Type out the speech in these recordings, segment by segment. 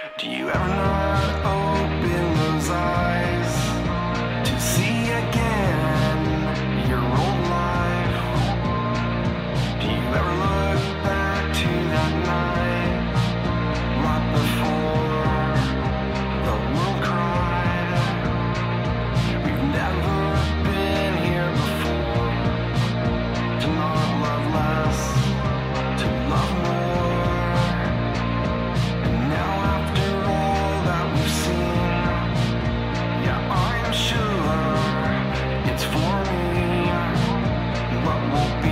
Do you ever not open those eyes to see again your old life? Do you ever look back to that night right before the world cried? We've never been here before. To not love less, to love more. And now after all that we've seen, yeah, I'm sure it's for me what will be.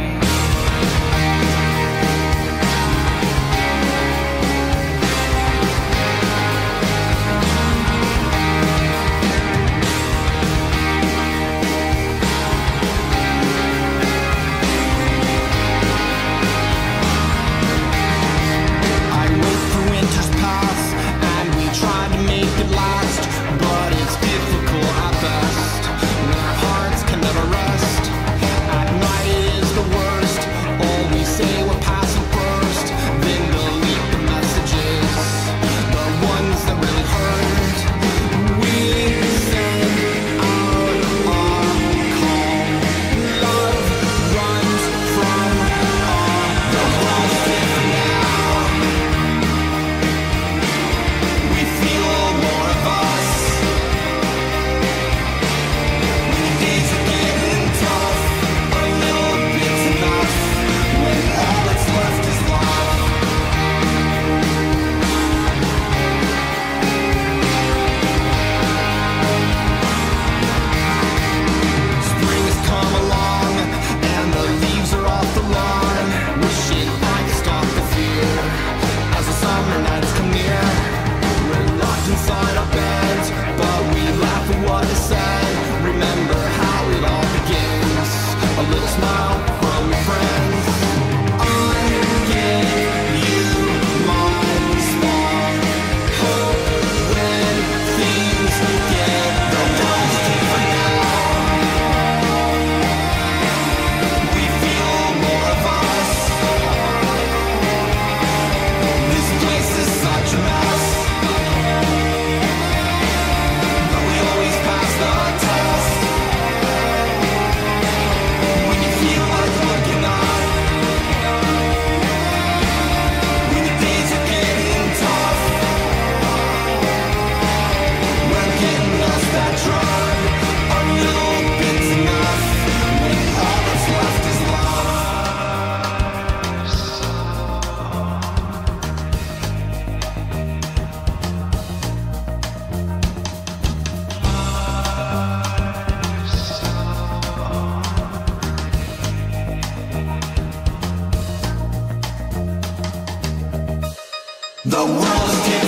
The world is